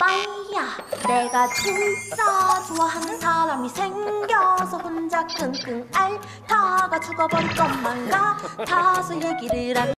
오빠야, 내가 진짜 좋아하는 사람이 생겨서 혼자 끙끙 앓다가 죽어버릴 것만 같아서 얘기를 한